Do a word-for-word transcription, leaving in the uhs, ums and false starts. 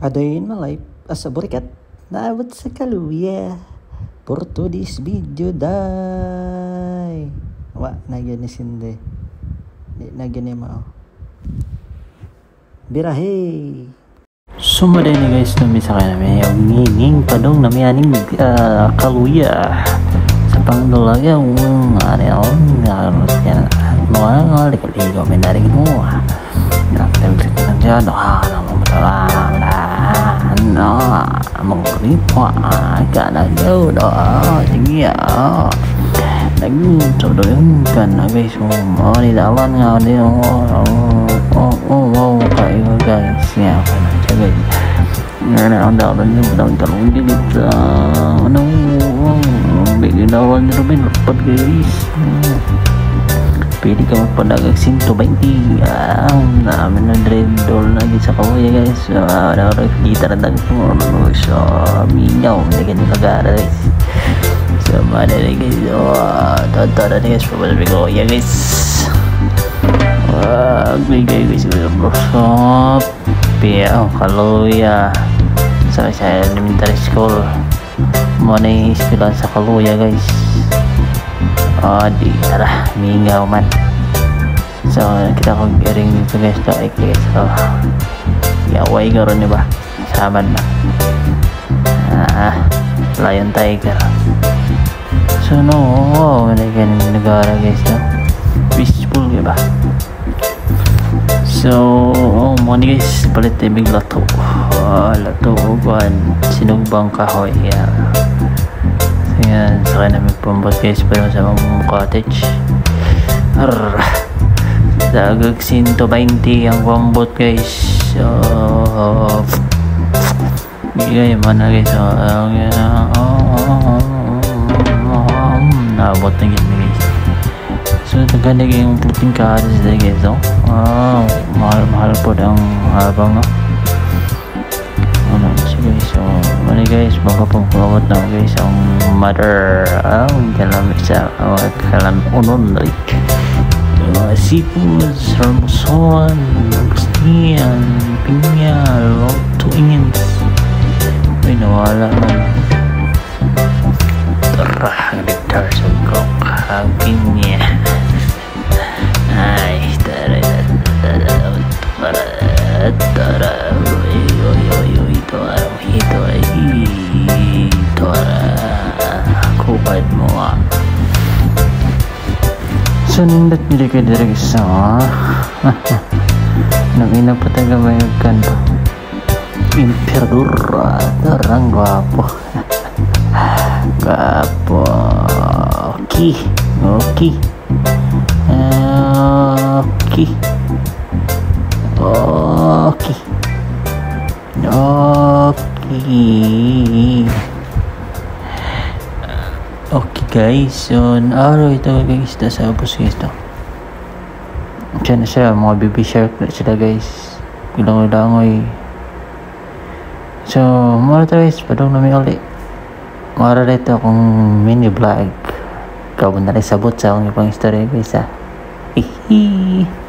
A day in my life as a burikat naabot sa kaluya for today's video day. Wa, nagyan ni Sinde. Di, nagyan ni Mao. Birahe! Sumaday na guys, numisa ka namin yung nginging padong namin aning uh, kaluya sa pangdulagang ano yun, nakaroon yan mga nga ligo-ligo may naring mo nakataglit na dyan ano mo matalang ano mga ripo ka na yun sige nag-YouTube yun ka na guys mo nilawan nga din oh oh kayo guys nga ka na siya guys nga na ang dapat nyo madang talong dilit ano bigyan na ako nyo rin lapad guys pwede ka magpadagag one twenty ang namin na dreaddoll na sa kawaya guys na kita na dagpo so mingaw hindi ka nilagara guys so mana na guys tonton na guys pabalabig ko ya guys bigay guys so piya kaluya sa sa elementary school mo na yung ispilan sa kaluya guys oh di tara mingaw man so kita kong garing dito guys to ay guys so yaway garon ba saman na ah lion tiger so no oh may ganun negara guys no peaceful ba so oh mo ni guys palit tibig lato oh, lato uguan sinugbang kahoy yeah. Ayan, sa kanya magpambot guys pero sa mga cottage arr dagag one twenty ang pambot guys so bigay mo na guys so naabot na guys so naganda yung puting karas na guys so oh, mahal mahal po ang habang no ano sige so ano guys baka pong pumawat na guys ang mother ang kalam sa kalam unon like uh, seafoods rambuson gustian pinya tuingin ay nawala man tara nagdar sa kok ang pinya ay tara tara tara tara ito ito ay ito kupad mo ah so nindot nila kayo direk sa nang ina pa taga mayagkan po imperador tarang gwapo gwapo okay okay okay okay okay okay guys so araw ito guys nasa abos guys to dyan na siya mga baby shark na sila guys ilang-ilangoy so mara to guys padong namin ulit mara dito akong mini vlog ikaw na rin sabot sa akong ipang istorya guys ha hihi